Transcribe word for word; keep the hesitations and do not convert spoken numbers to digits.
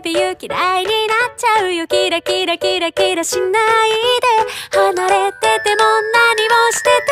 叫びゆ嫌いになっちゃうよ。キラキラキラキラしないで離れてても何をしてて